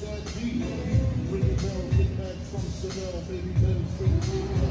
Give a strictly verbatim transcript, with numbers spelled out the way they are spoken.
that G. Ringing bells, big bags from Chanel, baby bells, bring